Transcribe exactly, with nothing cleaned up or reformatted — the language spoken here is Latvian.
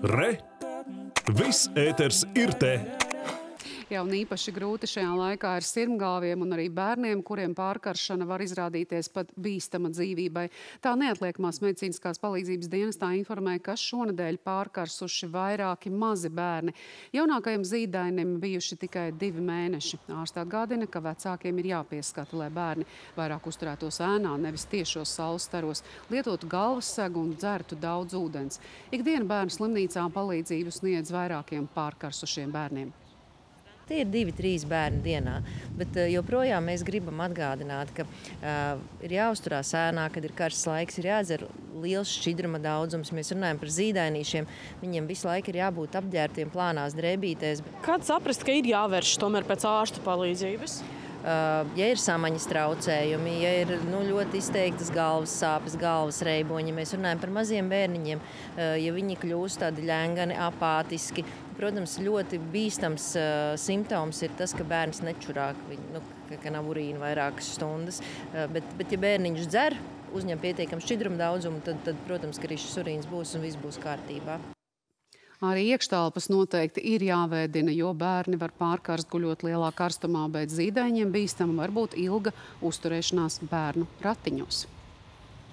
Re! Viss ēters ir te! Jā, un īpaši grūti šajā laikā ir sirmgalviem un arī bērniem, kuriem pārkaršana var izrādīties pat bīstama dzīvībai. Tā neatliekamās medicīniskās palīdzības dienestā informē, ka šonedēļ pārkarsuši vairāki mazi bērni. Jaunākajam zīdainim bijuši tikai divi mēneši. Ārsti atgādina, ka vecākiem ir jāpieskata, lai bērni vairāk uzturētos ēnā, nevis tiešos saules staros, lietotu galvas segu un dzertu daudz ūdens. Ikdiena bērnu slimnīcā palīdzību sniedz vairākiem pārkarsušiem bērniem. Tie ir divi, trīs bērni dienā, bet joprojām mēs gribam atgādināt, ka uh, ir jāuzturās ēnā, kad ir karsts laiks, ir jādzer liels šķidruma daudzums. Mēs runājam par zīdainīšiem, viņiem visu laiku ir jābūt apģērbtiem plānās drēbītēs. Kāds saprast, ka ir jāvērš tomēr pēc ārsta palīdzības? Uh, ja ir samaņas traucējumi, ja ir nu, ļoti izteiktas galvas sāpes, galvas reiboņi, mēs runājam par maziem bērniņiem, uh, ja viņi kļūst tādi ļengani, apātiski. Protams, ļoti bīstams uh, simptoms ir tas, ka bērns nečurā, viņ, nu, ka, ka nav urīna vairākas stundas, uh, bet, bet ja bērniņš dzer, uzņem pietiekam šķidrumu daudzumu, tad, tad, protams, ka arī šis urīns būs un viss būs kārtībā. Arī iekštelpas noteikti ir jāvēdina, jo bērni var pārkarst guļot lielā karstumā, bet zīdaiņiem bīstama var būt ilga uzturēšanās bērnu ratiņos.